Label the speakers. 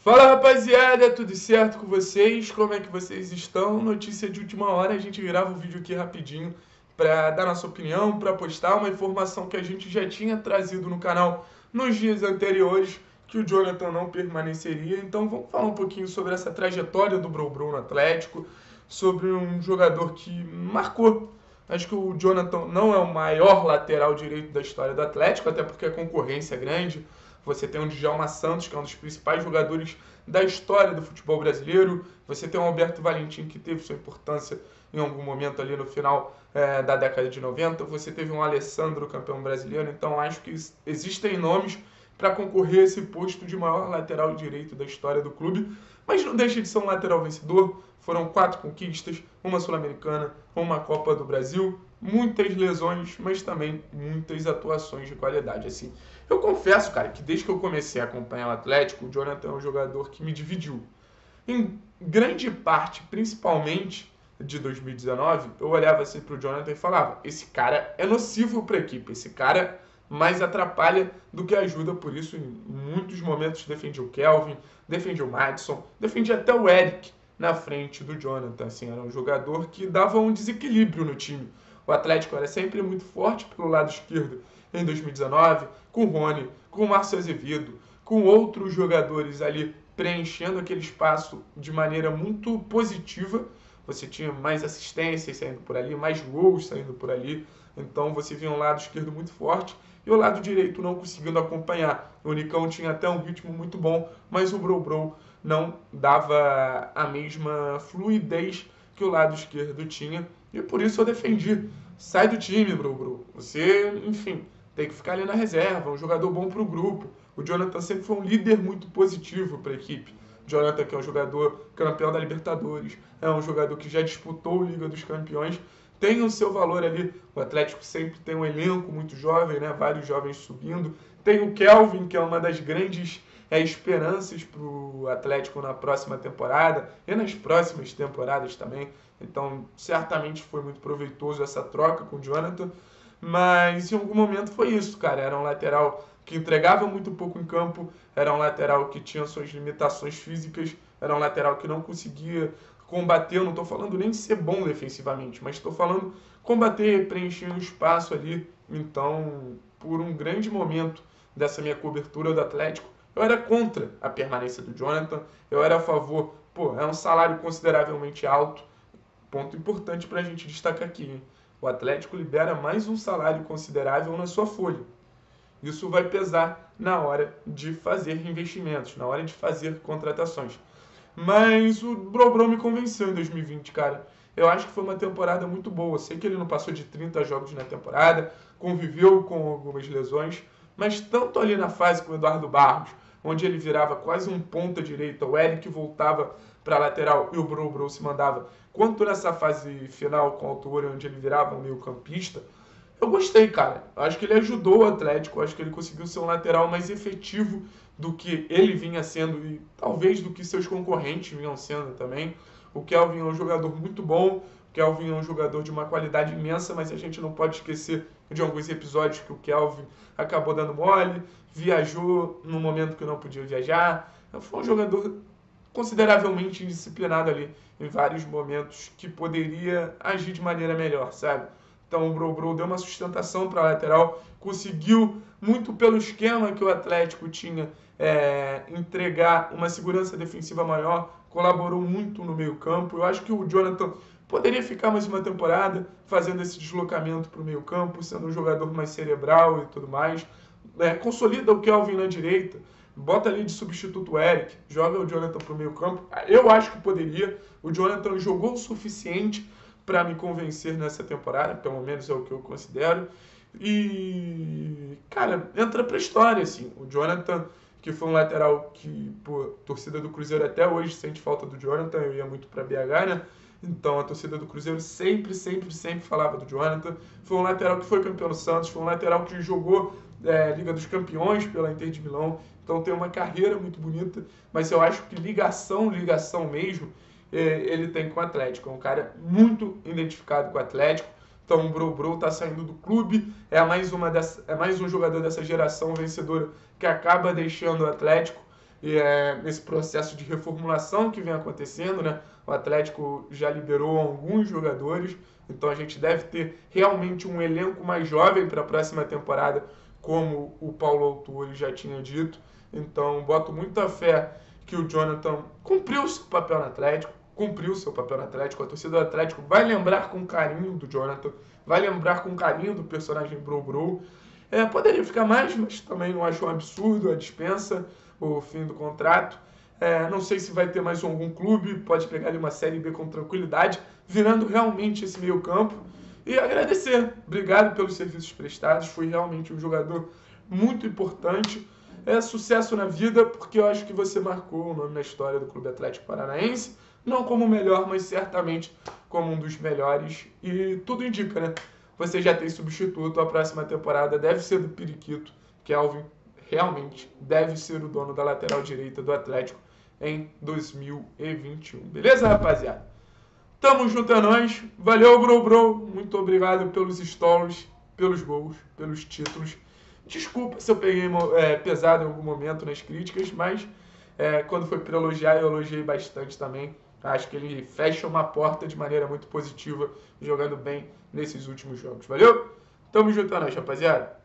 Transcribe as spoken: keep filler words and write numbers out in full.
Speaker 1: Fala rapaziada, tudo certo com vocês? Como é que vocês estão? Notícia de última hora, a gente grava um vídeo aqui rapidinho para dar nossa opinião, para postar uma informação que a gente já tinha trazido no canal nos dias anteriores, que o Jonathan não permaneceria. Então vamos falar um pouquinho sobre essa trajetória do Bro Bro no Atlético, sobre um jogador que marcou. Acho que o Jonathan não é o maior lateral direito da história do Atlético, até porque a concorrência é grande. Você tem o Djalma Santos, que é um dos principais jogadores da história do futebol brasileiro. Você tem o Alberto Valentim, que teve sua importância em algum momento ali no final é, da década de noventa. Você teve um Alessandro, campeão brasileiro. Então acho que existem nomes para concorrer a esse posto de maior lateral direito da história do clube. Mas não deixa de ser um lateral vencedor. Foram quatro conquistas, uma Sul-Americana, uma Copa do Brasil, muitas lesões, mas também muitas atuações de qualidade. Assim, eu confesso, cara, que desde que eu comecei a acompanhar o Atlético, o Jonathan é um jogador que me dividiu. Em grande parte, principalmente de dois mil e dezenove, eu olhava assim pro Jonathan e falava: esse cara é nocivo para a equipe, esse cara mais atrapalha do que ajuda. Por isso, em muitos momentos, defendi o Kelvin, defendi o Madison, defendi até o Eric na frente do Jonathan. Assim, era um jogador que dava um desequilíbrio no time. O Atlético era sempre muito forte pelo lado esquerdo em dois mil e dezenove, com o Rony, com o Márcio Azevedo, com outros jogadores ali preenchendo aquele espaço de maneira muito positiva. Você tinha mais assistências saindo por ali, mais gols saindo por ali. Então você via um lado esquerdo muito forte e o lado direito não conseguindo acompanhar. O Nicão tinha até um ritmo muito bom, mas o Bro Bro não dava a mesma fluidez que o lado esquerdo tinha. E por isso eu defendi. Sai do time, Bro Bro. Você, enfim, tem que ficar ali na reserva, um jogador bom para o grupo. O Jonathan sempre foi um líder muito positivo para a equipe. Jonathan, que é um jogador campeão da Libertadores, é um jogador que já disputou a Liga dos Campeões, tem o seu valor ali. O Atlético sempre tem um elenco muito jovem, né? Vários jovens subindo. Tem o Kelvin, que é uma das grandes é, esperanças para o Atlético na próxima temporada e nas próximas temporadas também. Então, certamente foi muito proveitoso essa troca com o Jonathan. Mas em algum momento foi isso, cara. Era um lateral que entregava muito pouco em campo, era um lateral que tinha suas limitações físicas, era um lateral que não conseguia combater. Eu não estou falando nem de ser bom defensivamente, mas estou falando combater, preencher o espaço ali. Então, por um grande momento dessa minha cobertura do Atlético, eu era contra a permanência do Jonathan, eu era a favor. Pô, é um salário consideravelmente alto, ponto importante para a gente destacar aqui, hein? O Atlético libera mais um salário considerável na sua folha. Isso vai pesar na hora de fazer investimentos, na hora de fazer contratações. Mas o Brobron me convenceu em dois mil e vinte, cara. Eu acho que foi uma temporada muito boa. Sei que ele não passou de trinta jogos na temporada, conviveu com algumas lesões, mas tanto ali na fase com o Eduardo Barros, onde ele virava quase um ponta direita, o Eric voltava para a lateral e o Brobron se mandava, quanto nessa fase final com o Autori, onde ele virava um meio campista, eu gostei, cara. Eu acho que ele ajudou o Atlético, eu acho que ele conseguiu ser um lateral mais efetivo do que ele vinha sendo e talvez do que seus concorrentes vinham sendo também. O Kelvin é um jogador muito bom, o Kelvin é um jogador de uma qualidade imensa, mas a gente não pode esquecer de alguns episódios que o Kelvin acabou dando mole, viajou no momento que não podia viajar. Foi um jogador consideravelmente indisciplinado ali em vários momentos que poderia agir de maneira melhor, sabe? Então o Bro Bro deu uma sustentação para a lateral, conseguiu, muito pelo esquema que o Atlético tinha, é, entregar uma segurança defensiva maior, colaborou muito no meio campo. Eu acho que o Jonathan poderia ficar mais uma temporada fazendo esse deslocamento para o meio campo, sendo um jogador mais cerebral e tudo mais. É, consolida o Kelvin na direita, bota ali de substituto o Eric, joga o Jonathan para o meio campo. Eu acho que poderia. O Jonathan jogou o suficiente para me convencer nessa temporada, pelo menos é o que eu considero. E, cara, entra pra história, assim. O Jonathan, que foi um lateral que, pô, a torcida do Cruzeiro até hoje sente falta do Jonathan, eu ia muito pra B H, né? Então a torcida do Cruzeiro sempre, sempre, sempre falava do Jonathan. Foi um lateral que foi campeão do Santos, foi um lateral que jogou é, Liga dos Campeões pela Inter de Milão. Então tem uma carreira muito bonita, mas eu acho que ligação, ligação mesmo, ele tem com o Atlético. É um cara muito identificado com o Atlético. Então o Bro Bro está saindo do clube, é mais, uma dessa, é mais um jogador dessa geração vencedora que acaba deixando o Atlético. e, é, nesse processo de reformulação que vem acontecendo, né? O Atlético já liberou alguns jogadores, então a gente deve ter realmente um elenco mais jovem para a próxima temporada, como o Paulo Autuori já tinha dito. Então, boto muita fé que o Jonathan cumpriu o seu papel no Atlético, cumpriu o seu papel no Atlético. A torcida do Atlético vai lembrar com carinho do Jonathan, vai lembrar com carinho do personagem Bro Bro. É, poderia ficar mais, mas também não acho um absurdo a dispensa, o fim do contrato. É, não sei se vai ter mais algum clube, pode pegar ali uma Série B com tranquilidade, virando realmente esse meio campo. E agradecer, obrigado pelos serviços prestados, foi realmente um jogador muito importante. É sucesso na vida, porque eu acho que você marcou o nome na história do Clube Atlético Paranaense, não como o melhor, mas certamente como um dos melhores. E tudo indica, né? Você já tem substituto, a próxima temporada deve ser do Periquito, Kelvin realmente deve ser o dono da lateral direita do Atlético em dois mil e vinte e um. Beleza, rapaziada? Tamo junto a nós. Valeu, Bro Bro. Muito obrigado pelos stories, pelos gols, pelos títulos. Desculpa se eu peguei é, pesado em algum momento nas críticas, mas é, quando foi para elogiar, eu elogiei bastante também. Acho que ele fecha uma porta de maneira muito positiva, jogando bem nesses últimos jogos. Valeu? Tamo junto a nós, rapaziada.